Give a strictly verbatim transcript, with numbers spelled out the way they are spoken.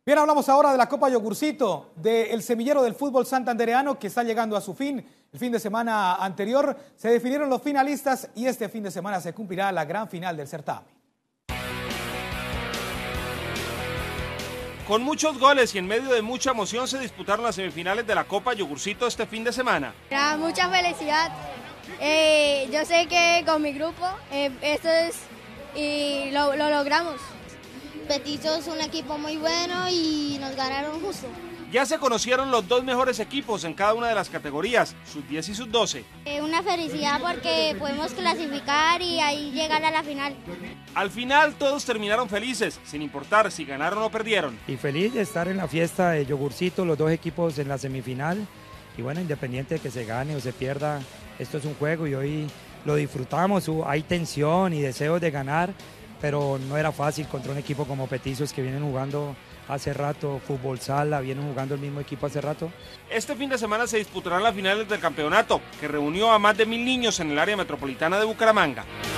Bien, hablamos ahora de la Copa Yogurcito, del semillero del fútbol santandereano que está llegando a su fin. El fin de semana anterior se definieron los finalistas y este fin de semana se cumplirá la gran final del certamen. Con muchos goles y en medio de mucha emoción se disputaron las semifinales de la Copa Yogurcito este fin de semana. Era mucha felicidad. Eh, yo sé que con mi grupo eh, esto es y lo, lo logramos. Petizo es un equipo muy bueno y nos ganaron justo. Ya se conocieron los dos mejores equipos en cada una de las categorías, sub diez y sub doce. Eh, una felicidad porque podemos clasificar y ahí llegar a la final. Al final todos terminaron felices, sin importar si ganaron o perdieron. Y feliz de estar en la fiesta de Yogurcito, los dos equipos en la semifinal. Y bueno, independiente de que se gane o se pierda, esto es un juego y hoy lo disfrutamos, hay tensión y deseos de ganar, pero no era fácil contra un equipo como Petizos que vienen jugando hace rato, fútbol sala, vienen jugando el mismo equipo hace rato. Este fin de semana se disputarán las finales del campeonato, que reunió a más de mil niños en el área metropolitana de Bucaramanga.